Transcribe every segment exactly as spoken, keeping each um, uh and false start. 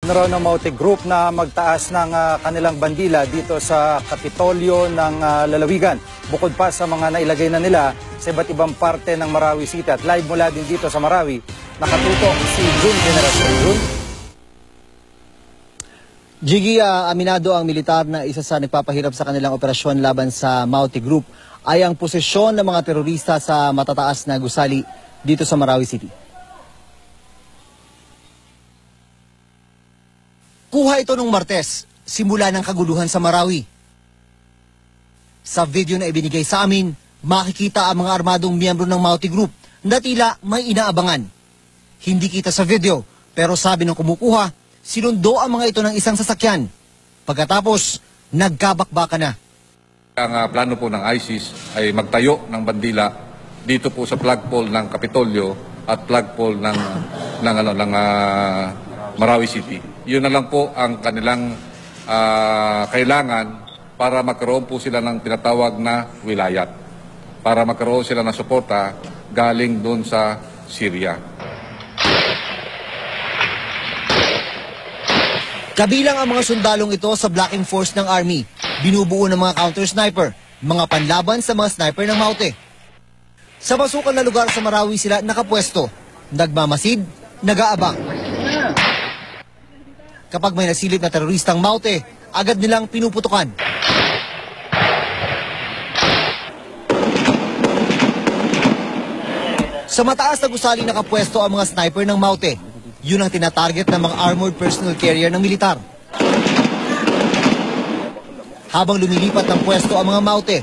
Naroon ng Maute Group na magtaas ng uh, kanilang bandila dito sa Kapitolyo ng uh, Lalawigan. Bukod pa sa mga nailagay na nila sa iba't ibang parte ng Marawi City. At live mula din dito sa Marawi, nakatutok si June Veneracion. June? Jiggy, uh, aminado ang militar na isa sa nagpapahirap sa kanilang operasyon laban sa Maute Group ay ang posisyon ng mga terorista sa matataas na gusali dito sa Marawi City. Kuha ito nung Martes, simula ng kaguluhan sa Marawi. Sa video na ibinigay sa amin, makikita ang mga armadong miyembro ng Maute Group na tila may inaabangan. Hindi kita sa video, pero sabi ng kumukuha, sinundo ang mga ito ng isang sasakyan. Pagkatapos, nagkabakbaka na. Ang uh, plano po ng ISIS ay magtayo ng bandila dito po sa flagpole ng Kapitolyo at flagpole ng, ng, ano, ng uh, Marawi City. Yun na lang po ang kanilang uh, kailangan para magkaroon po sila ng tinatawag na wilayat. Para magkaroon sila ng suporta galing doon sa Syria. Kabilang ang mga sundalong ito sa blocking force ng Army. Binubuo ng mga counter-sniper, mga panlaban sa mga sniper ng Maute. Sa masukan na lugar sa Marawi sila nakapwesto, nagmamasid, nag-aabang. Kapag may nasilip na teroristang Maute, agad nilang pinuputukan. Sa mataas na gusali nakapwesto ang mga sniper ng Maute. Yun ang tinatarget ng mga armored personal carrier ng militar. Habang lumilipat ng pwesto ang mga Maute,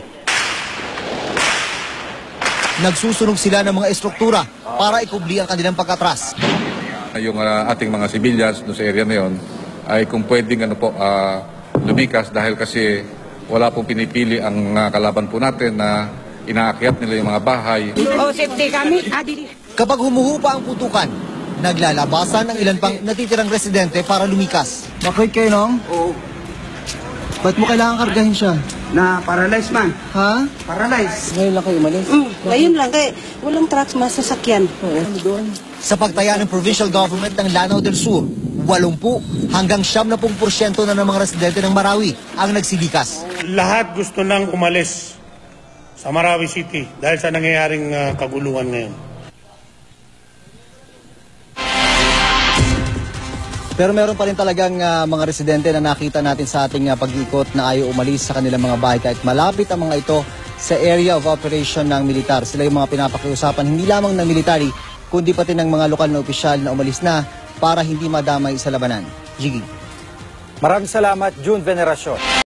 nagsusunog sila ng mga estruktura para ikubli ang kanilang pagkatras. Yung uh, ating mga civilians doon sa area na yun ay kung pwedeng ano po, uh, lumikas dahil kasi wala pong pinipili ang uh, kalaban po natin na inaakyat nila yung mga bahay. Oh, safety kami. Kapag humuhupa ang putukan, naglalabasan ang ilan pang natitirang residente para lumikas. Bakit kayo, Nong? Oo. Ba't mo kailangan kargahin siya? Na paralyzed man. Ha? Paralyzed. Ngayon lang kayo umalis? Mm, ngayon lang, kaya walang trucks masasakyan. Oo, doon. Sa pagtaya ng provincial government ng Lanao del Sur, walumpu hanggang siyam na pung porsyento na ng mga residente ng Marawi ang nagsilikas. Lahat gusto nang umalis sa Marawi City dahil sa nangyayaring uh, kaguluhan ngayon. Pero meron pa rin talagang uh, mga residente na nakita natin sa ating uh, pag-ikot na ayaw umalis sa kanilang mga bahay kahit malapit ang mga ito sa area of operation ng militar. Sila yung mga pinapakiusapan hindi lamang ng military kundi pati ng mga lokal na opisyal na umalis na para hindi madamay sa labanan. Jiggy. Maraming salamat, June Veneracion.